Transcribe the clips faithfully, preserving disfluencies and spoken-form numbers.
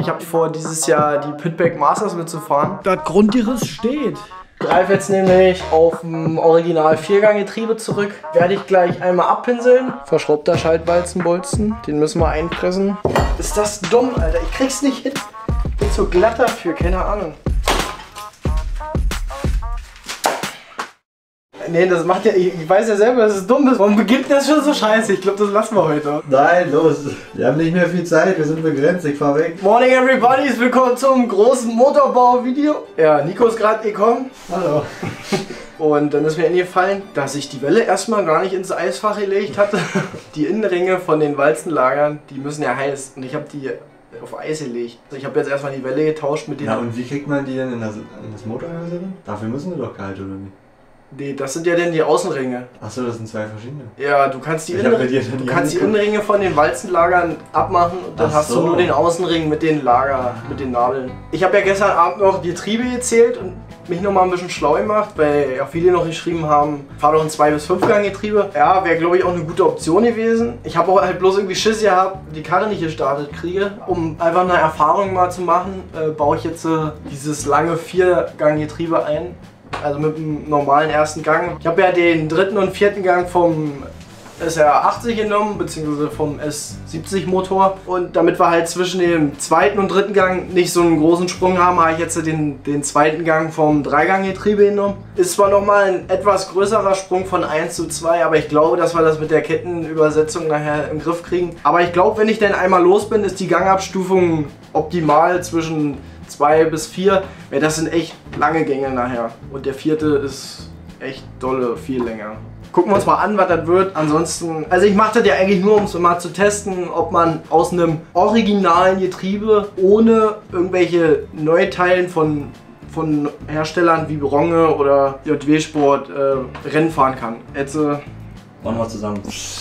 Ich habe vor, dieses Jahr die Pitback Masters mitzufahren. Das Grundgerüst steht. Ich greife jetzt nämlich auf dem Original Vierganggetriebe zurück. Werde ich gleich einmal abpinseln. Verschraubter Schaltwalzenbolzen. Den müssen wir einpressen. Ist das dumm, Alter? Ich krieg's nicht hin. Ich bin zu glatt dafür, keine Ahnung. Nee, das macht ja, ich, ich weiß ja selber, dass es dumm ist. Warum beginnt das schon so scheiße? Ich glaube, das lassen wir heute. Nein, los. Wir haben nicht mehr viel Zeit, wir sind begrenzt, ich fahr weg. Morning everybody, willkommen zum großen Motorbau-Video. Ja, Nico ist gerade gekommen. Hallo. Und dann ist mir eingefallen, dass ich die Welle erstmal gar nicht ins Eisfach gelegt hatte. Die Innenringe von den Walzenlagern, die müssen ja heiß. Und ich habe die auf Eis gelegt. Also ich habe jetzt erstmal die Welle getauscht mit den... Ja, und wie kriegt man die denn in das, in das Motorhaus drin? Dafür müssen die doch kalt, oder nicht? Nee, das sind ja dann die Außenringe. Achso, das sind zwei verschiedene. Ja, du kannst die, Ich Innenringe, hab mir die du nie kannst die angeguckt. Innenringe von den Walzenlagern abmachen und dann Ach hast so. du nur den Außenring mit den Lager, mit den Nadeln. Ich habe ja gestern Abend noch die Getriebe gezählt und mich noch mal ein bisschen schlau gemacht, weil ja viele noch geschrieben haben, fahr doch ein zwei bis fünf Gang Getriebe. Ja, wäre glaube ich auch eine gute Option gewesen. Ich habe auch halt bloß irgendwie Schiss gehabt, die Karre nicht gestartet kriege. Um einfach eine Erfahrung mal zu machen, äh, baue ich jetzt äh, dieses lange vier Gang Getriebe ein. Also mit dem normalen ersten Gang. Ich habe ja den dritten und vierten Gang vom S R achtzig genommen, beziehungsweise vom S siebzig Motor. Und damit wir halt zwischen dem zweiten und dritten Gang nicht so einen großen Sprung haben, habe ich jetzt den, den zweiten Gang vom Dreigang-Getriebe genommen. Ist zwar nochmal ein etwas größerer Sprung von eins zu zwei, aber ich glaube, dass wir das mit der Kettenübersetzung nachher im Griff kriegen. Aber ich glaube, wenn ich dann einmal los bin, ist die Gangabstufung optimal zwischen zwei bis vier, weil das sind echt lange Gänge nachher. Und der vierte ist echt dolle, viel länger. Gucken wir uns mal an, was das wird. Ansonsten, also ich mache das ja eigentlich nur, um es mal zu testen, ob man aus einem originalen Getriebe ohne irgendwelche Neuteilen von, von Herstellern wie Bronge oder J W Sport äh, Rennen fahren kann. Jetzt, äh, Machen wir zusammen.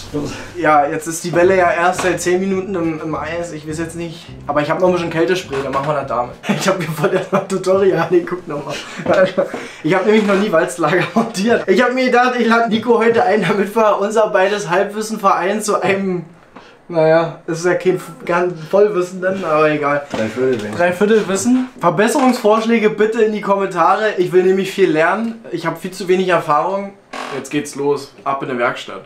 ja, jetzt ist die Welle ja erst seit zehn Minuten im, im Eis, ich weiß jetzt nicht. Aber ich habe noch ein bisschen Kältespray, dann machen wir das damit. Ich habe mir von der Tutorial angeguckt nochmal. Ich habe nämlich noch nie Walzlager montiert. Ich habe mir gedacht, ich lade Nico heute ein, damit wir unser beides Halbwissen vereinen zu einem, naja, das ist ja kein ganz Vollwissen dann, aber egal. Drei Viertel. Dreiviertel Wissen. Verbesserungsvorschläge bitte in die Kommentare. Ich will nämlich viel lernen. Ich habe viel zu wenig Erfahrung. Jetzt geht's los. Ab in der Werkstatt.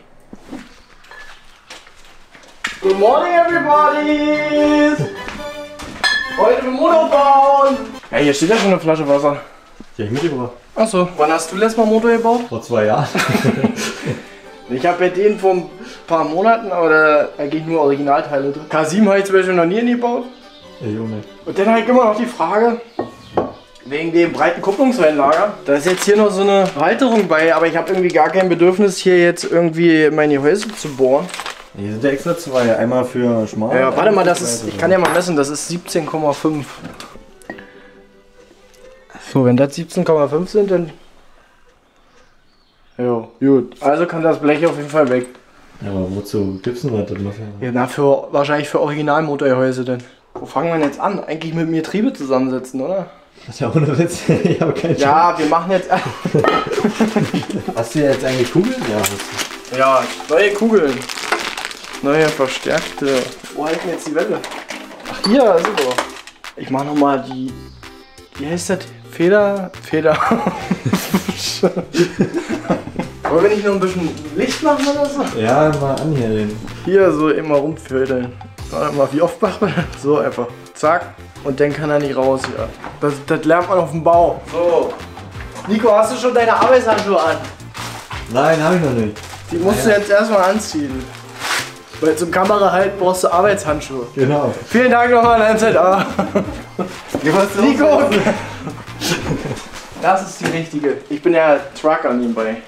Good morning everybody! Heute mit Motor bauen! Ja, hier steht ja schon eine Flasche Wasser. Die hab ich mitgebracht. Achso. Wann hast du letztes Mal Motor gebaut? Vor zwei Jahren. Ich habe ja den vor ein paar Monaten, aber da eigentlich nur Originalteile drin. K sieben habe ich zum Beispiel noch nie gebaut. Ja, Junge. Und dann habe ich immer noch die Frage, wegen dem breiten Kupplungswellenlager. Da ist jetzt hier noch so eine Halterung bei, aber ich habe irgendwie gar kein Bedürfnis, hier jetzt irgendwie meine Gehäuse zu bohren. Hier sind ja extra zwei. Einmal für schmal. Ja, warte mal, das ist, ich kann ja mal messen, das ist siebzehn Komma fünf. So, wenn das siebzehn Komma fünf sind, dann... Jo, gut. Also kann das Blech auf jeden Fall weg. Ja, aber wozu gibt's denn was? Das muss ja- Ja, na, für, wahrscheinlich für Originalmotorgehäuse denn. Wo fangen wir denn jetzt an? Eigentlich mit dem Getriebe zusammensetzen, oder? Das ist ja ohne Witz. Ich habe keinen Ja, wir machen jetzt... Hast du jetzt eigentlich Kugeln? Ja, hast du. Ja, neue Kugeln. Neue verstärkte. Wo halten jetzt die Welle? Ach, hier, super. Ich mach nochmal die... Wie heißt das? Feder... Feder... Wollen wir nicht noch ein bisschen Licht machen oder so? Ja, mal an hier den. Hier so immer rumfödeln. Warte mal, wie oft macht man das? So einfach. Zack. Und dann kann er nicht raus hier. Das, das lernt man auf dem Bau. So. Nico, hast du schon deine Arbeitshandschuhe an? Nein, habe ich noch nicht. Die musst Ah, du ja. jetzt erstmal anziehen. Weil zum Kamera halt brauchst du Arbeitshandschuhe. Genau. Vielen Dank nochmal an N Z A. Nico! Das ist die richtige. Ich bin ja Trucker nebenbei.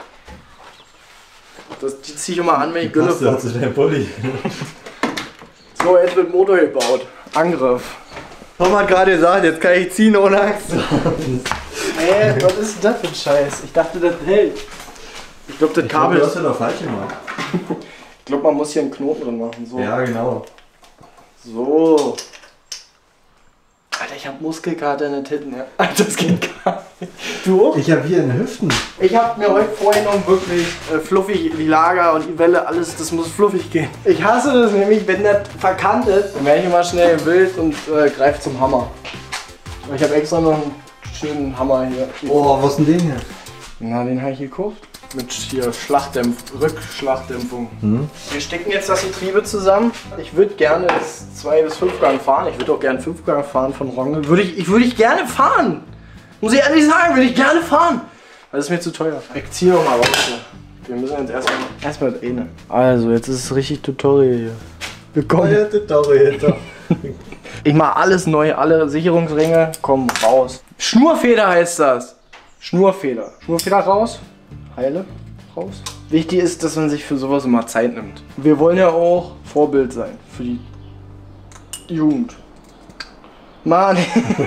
Das, die zieh ich immer an, wenn ich Gülle Passt ja zu deinem Pulli. So, jetzt wird Motor gebaut. Angriff. Tom hat gerade gesagt, jetzt kann ich ziehen ohne Axt. Ey, was ist denn das für ein Scheiß? Ich dachte, das hält. Ich glaube, das Ich Kabel glaub, du ist... hast ja doch falsch gemacht. Ich glaube, man muss hier einen Knoten drin machen. So. Ja, genau. So. Alter, ich hab Muskelkater in den Titten, ja. Das geht gar nicht. Du auch? Ich hab hier in den Hüften. Ich hab mir heute vorgenommen, wirklich äh, fluffig, die Lager und die Welle, alles, das muss fluffig gehen. Ich hasse das nämlich, wenn das verkantet ist, dann werde ich immer schnell wild und äh, greife zum Hammer. Ich habe extra noch einen schönen Hammer hier. Oh, was ist denn den hier? Na, den habe ich gekauft. Mit hier Schlagdämpf Rückschlagdämpfung. Mhm. Wir stecken jetzt das Getriebe zusammen. Ich würde gerne das zwei bis fünf Gang fahren. Ich würde auch gerne fünf Gang fahren von Rongel. Würde ich, ich würde ich gerne fahren. Muss ich ehrlich sagen, würde ich gerne fahren. Weil das ist mir zu teuer. Ich ziehe noch mal raus hier. Wir müssen jetzt erstmal erstmal das eine. Also, jetzt ist es richtig Tutorial hier. Willkommen. Tutorial. Ich mache alles neu, alle Sicherungsringe kommen raus. Schnurfeder heißt das. Schnurfeder. Schnurfeder raus. Heile raus. Wichtig ist, dass man sich für sowas immer Zeit nimmt. Wir wollen ja auch Vorbild sein für die Jugend. Mann,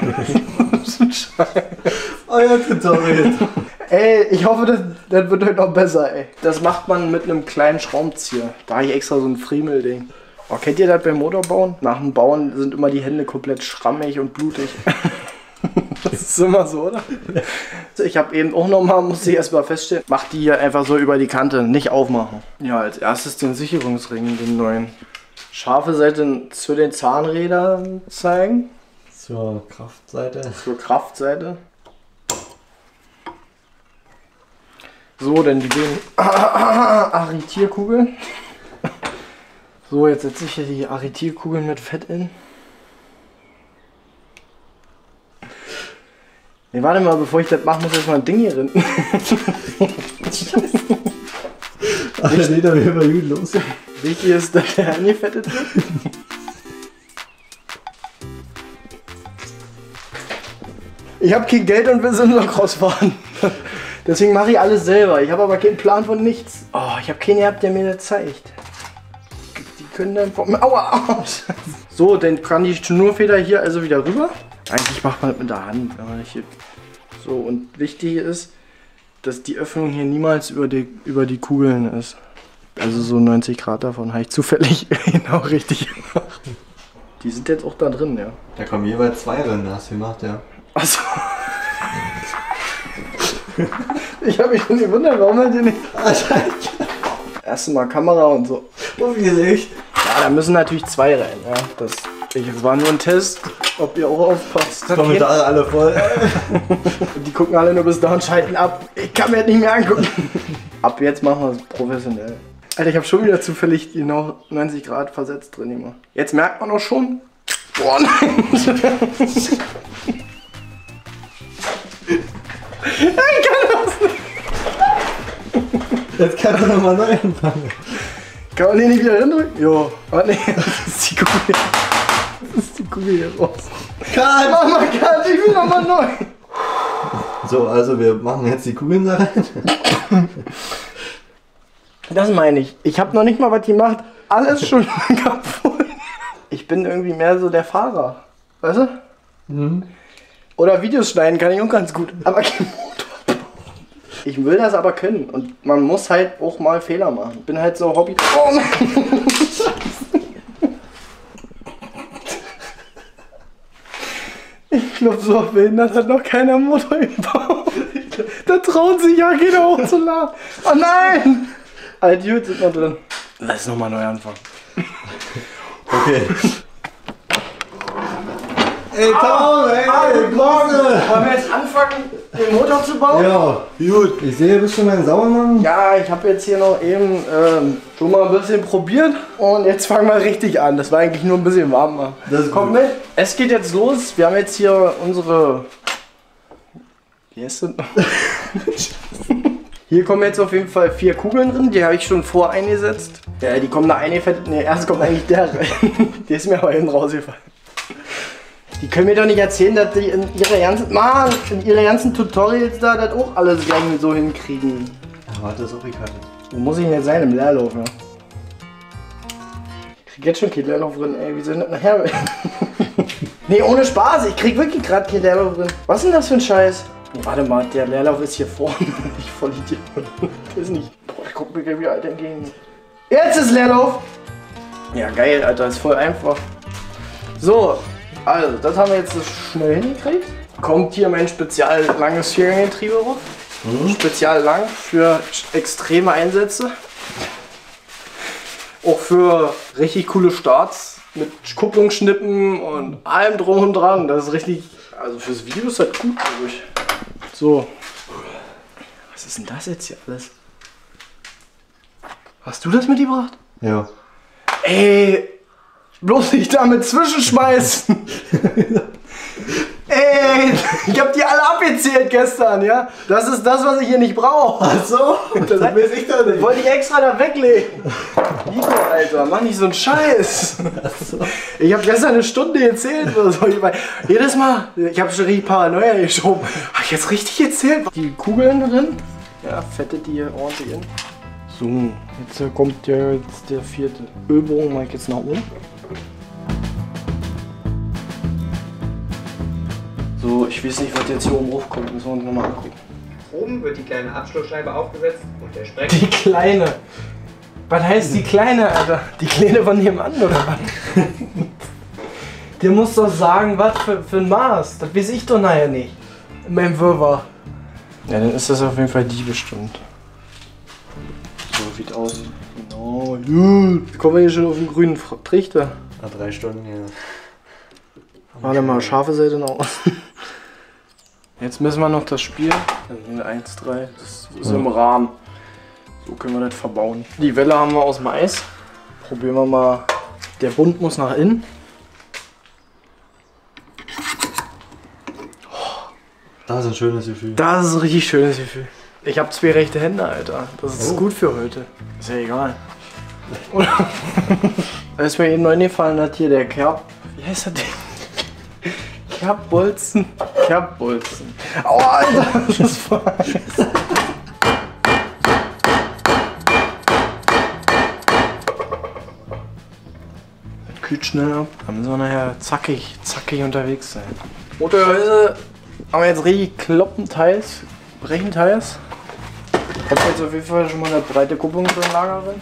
euer Tutorial. Ey, ich hoffe, das, das wird heute noch besser, ey. Das macht man mit einem kleinen Schraubenzieher. Da habe ich extra so ein Friemel-Ding. Oh, kennt ihr das beim Motorbauen? Nach dem Bauen sind immer die Hände komplett schrammig und blutig. Das ist immer so, oder? Ich habe eben auch nochmal, musste ich erstmal feststellen, mach die hier einfach so über die Kante, nicht aufmachen. Ja, als erstes den Sicherungsring, den neuen. Scharfe Seite zu den Zahnrädern zeigen. Zur Kraftseite. Zur Kraftseite. So, dann die beiden Arretierkugeln. So, jetzt setze ich hier die Arretierkugeln mit Fett in. Nee, warte mal, bevor ich das mache, muss ich erstmal ein Ding hier drin. Alter, nee, da wäre mal gut los. Wichtig ist, dass der angefettet wird. Ich habe kein Geld und will Simsocross fahren. Deswegen mache ich alles selber. Ich habe aber keinen Plan von nichts. Oh, ich habe keinen gehabt, der mir das zeigt. Die können dann vom... Aua! So, dann kann die Schnurfeder hier also wieder rüber. Eigentlich macht man das mit der Hand, wenn man nicht hier... So, und wichtig ist, dass die Öffnung hier niemals über die, über die Kugeln ist. Also so neunzig Grad davon habe ich zufällig genau richtig gemacht. Die sind jetzt auch da drin, ja. Da kommen jeweils zwei rein, hast du gemacht, ja. Achso. Ich habe mich schon gewundert, warum er den nicht... Erst mal Kamera und so. Umgelegt. Ja, da müssen natürlich zwei rein, ja. Das, das war nur ein Test, ob ihr auch aufpasst. Kommentare alle voll. Die gucken alle nur bis da und schalten ab. Ich kann mir das nicht mehr angucken. Ab jetzt machen wir es professionell. Alter, ich habe schon wieder zufällig genau neunzig Grad versetzt drin gemacht. Jetzt merkt man auch schon. Boah, nein! Ich kann das nicht! Jetzt kannst du nochmal neu anfangen. Kann man den nicht wieder drücken? Jo. Oh ne, das ist die Kugel. Das ist die Kugel hier raus. Karl! Mama, Karl, ich will nochmal neu! So, also wir machen jetzt die Kugeln da rein. Das meine ich. Ich habe noch nicht mal was gemacht. Alles schon kaputt. Ich bin irgendwie mehr so der Fahrer. Weißt du? Mhm. Oder Videos schneiden kann ich auch ganz gut. Aber kein Motor. Ich will das aber können. Und man muss halt auch mal Fehler machen. Ich bin halt so Hobby. Oh nein. Ich glaube, so behindert hat noch keiner Motor gebaut. Da traut sich ja keiner hochzuladen. Oh nein! Alt gut sind noch drin. Lass nochmal neu anfangen. Okay. Ey, Tom, ey, ah, ey, morgen! Wollen wir jetzt anfangen, den Motor zu bauen? Ja, gut. Ich sehe, bist du mal sauber machen? Ja, ich habe jetzt hier noch eben ähm, schon mal ein bisschen probiert und jetzt fangen wir richtig an. Das war eigentlich nur ein bisschen warm machen. Das kommt mit. Es geht jetzt los. Wir haben jetzt hier unsere... Wie heißt das? Hier kommen jetzt auf jeden Fall vier Kugeln drin, die habe ich schon vor eingesetzt. Ja, die kommen da eingefettet. Ne, erst kommt eigentlich der rein. Der ist mir aber hinten rausgefallen. Die können mir doch nicht erzählen, dass die in ihre ganzen, Mann, in ihre ganzen Tutorials da das auch alles gleich so hinkriegen. Ja, warte, das ist auch gekattet. Wo muss ich denn jetzt sein? Im Leerlauf, ja? Ich krieg jetzt schon keinen Leerlauf drin, ey. Wie soll das nachher? Nee, ohne Spaß. Ich krieg wirklich gerade keinen Leerlauf drin. Was ist denn das für ein Scheiß? Nee, warte mal, der Leerlauf ist hier vorne. Ich voll Idiot. Der ist nicht. Boah, ich guck mir gleich wieder alt entgegen. Jetzt ist Leerlauf! Ja, geil, Alter. Ist voll einfach. So. Also, das haben wir jetzt schnell hingekriegt. Kommt hier mein spezial langes Vierganggetriebe drauf. Mhm. Spezial lang für extreme Einsätze. Auch für richtig coole Starts mit Kupplungsschnippen und allem drum und dran. Das ist richtig, also fürs Video ist das gut, glaube ich. So. Was ist denn das jetzt hier alles? Hast du das mitgebracht? Ja. Ey, bloß nicht damit zwischenschmeißen. Ey, ich hab die alle abgezählt gestern, ja? Das ist das, was ich hier nicht brauche. Ach so, das weiß ich doch nicht. Wollte ich extra da weglegen. Nico, Alter, mach nicht so einen Scheiß. So. Ich habe gestern eine Stunde gezählt. Oder so. Ich mein, jedes Mal, ich habe schon richtig Paranoia geschoben. Hab ich jetzt richtig gezählt? Die Kugeln drin. Ja, fettet die hier ordentlich in. So, jetzt kommt ja jetzt der vierte Ölbogen, mach ich jetzt nach oben. So, ich weiß nicht, was jetzt hier oben raufkommt, müssen wir uns nochmal angucken. Oben wird die kleine Abschlussscheibe aufgesetzt und der Sprecher. Die kleine? Was heißt die kleine, Alter? Die kleine von nebenan, oder was? Der muss doch sagen, was für, für ein Maß. Das weiß ich doch nachher nicht. In meinem Wirrwarr. Ja, dann ist das auf jeden Fall die bestimmt. So sieht aus. Genau. Jetzt kommen wir hier schon auf den grünen Trichter. Nach drei Stunden, ja. Warte mal, scharfe Seite nach außen. Jetzt müssen wir noch das Spiel. eins, drei. Das ist im Rahmen. So können wir das verbauen. Die Welle haben wir aus dem Eis. Probieren wir mal. Der Bund muss nach innen. Das ist ein schönes Gefühl. Das ist ein richtig schönes Gefühl. Ich habe zwei rechte Hände, Alter. Das ist oh. gut für heute. Ist ja egal. Als mir eben neu gefallen hat, hier der Kerb. Wie heißt der Ding? Kerbbolzen. Kerbbolzen. Aua, Alter, das ist voll. Das kühlt schnell ab. Dann müssen wir nachher zackig, zackig unterwegs sein. Motorhäuse haben wir jetzt richtig Kloppenteils, Brechenteils. Ich habe jetzt auf jeden Fall schon mal eine breite Kupplung für den Lager rein.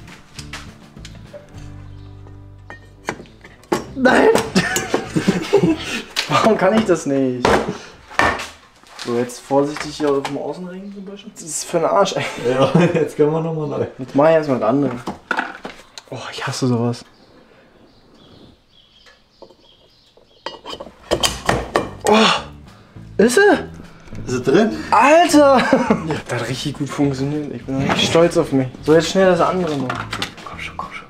Nein! Warum kann ich das nicht? So, jetzt vorsichtig hier auf dem Außenring zum Beispiel. Das ist für einen Arsch, ey. Ja, jetzt können wir nochmal neu. Jetzt mach ich erstmal das andere. Oh, ich hasse sowas. Oh! Ist sie? Ist sie drin? Alter! Das hat richtig gut funktioniert. Ich bin richtig stolz auf mich. So, jetzt schnell das andere noch. Komm schon, komm schon.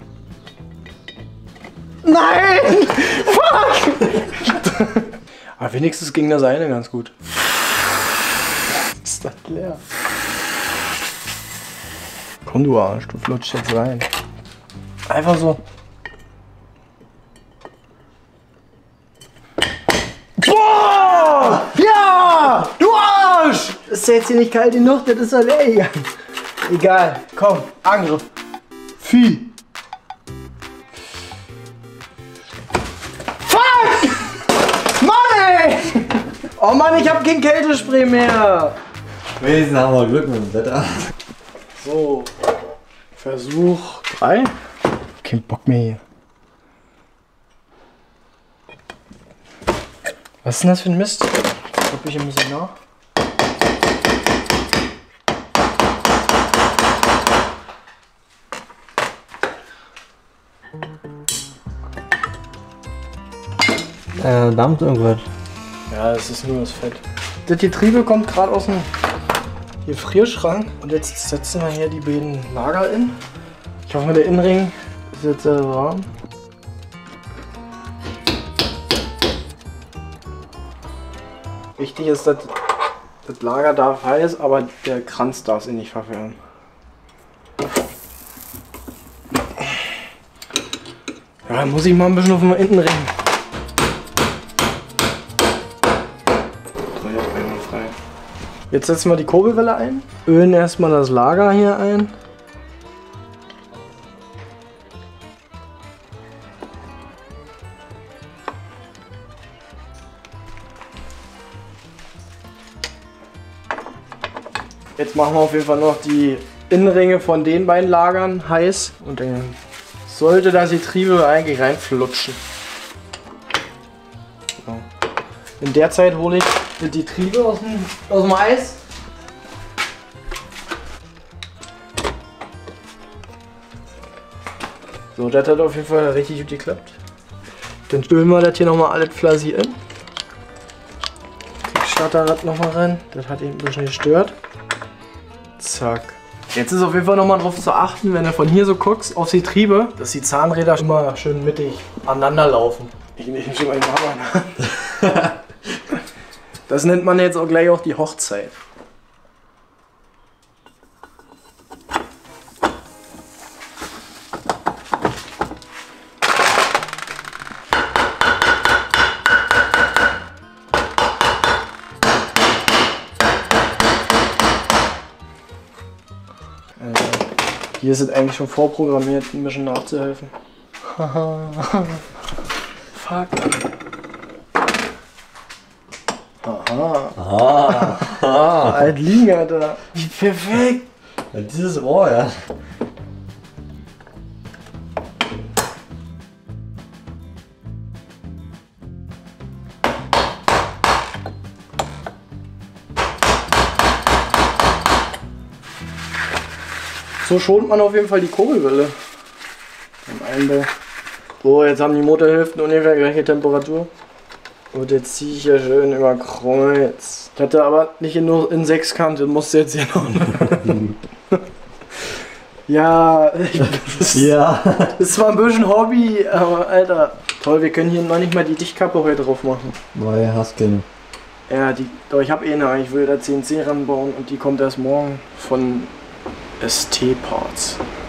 Nein! Fuck! Aber wenigstens ging das eine ganz gut. Ist das leer? Komm du Arsch, du flutschst jetzt rein. Einfach so. Boah! Ja! Du Arsch! Ist ja jetzt hier nicht kalt genug, das ist doch leer gegangen. Egal, komm, Angriff. Vieh. Oh Mann, ich hab kein Kältespray mehr! Wenigstens haben wir Glück mit dem Wetter. So, Versuch drei. Kein Bock mehr hier. Was ist denn das für ein Mist? Ich guck mich ein bisschen nach. Äh, dampft irgendwas. Ja, es ist nur das Fett. Das Getriebe kommt gerade aus dem Gefrierschrank. Und jetzt setzen wir hier die beiden Lager in. Ich hoffe, der Innenring ist jetzt sehr warm. Wichtig ist, dass das Lager darf heiß, aber der Kranz darf es nicht verwirren. Ja, dann muss ich mal ein bisschen auf den Innenring. Jetzt setzen wir die Kurbelwelle ein, ölen erstmal das Lager hier ein. Jetzt machen wir auf jeden Fall noch die Innenringe von den beiden Lagern heiß und dann sollte das Getriebe eigentlich reinflutschen. So. In der Zeit hole ich die Triebe aus dem, aus dem Eis. So, das hat auf jeden Fall richtig gut geklappt. Dann stüllen wir das hier nochmal alles fleißig in. Starterrad nochmal rein. Das hat eben ein bisschen gestört. Zack. Jetzt ist auf jeden Fall nochmal darauf zu achten, wenn du von hier so guckst, auf die Triebe, dass die Zahnräder immer schön mittig aneinander laufen. Ich nehme schon mal den Hammer in die Hand. Das nennt man jetzt auch gleich auch die Hochzeit. Hier ist es eigentlich schon vorprogrammiert, ein bisschen nachzuhelfen. Fuck. Aha. Aha. Aha. Alt liegen, Alter. Wie perfekt. Ja, dieses Rohr, ja. So schont man auf jeden Fall die Kurbelwelle im Einbau. So, jetzt haben die Motorhälften ungefähr gleiche Temperatur. Und jetzt ziehe ich ja schön über Kreuz. Ich hatte aber nicht in, nur in Sechskant, das musste jetzt hier noch. Ja, das, ja. Das ist zwar ein bisschen Hobby, aber Alter, toll, wir können hier noch nicht mal die Dichtkappe heute drauf machen. Weil hast keine. Ja, die, doch ich habe eh eine, ich will da C N C ranbauen und die kommt erst morgen von S T Parts.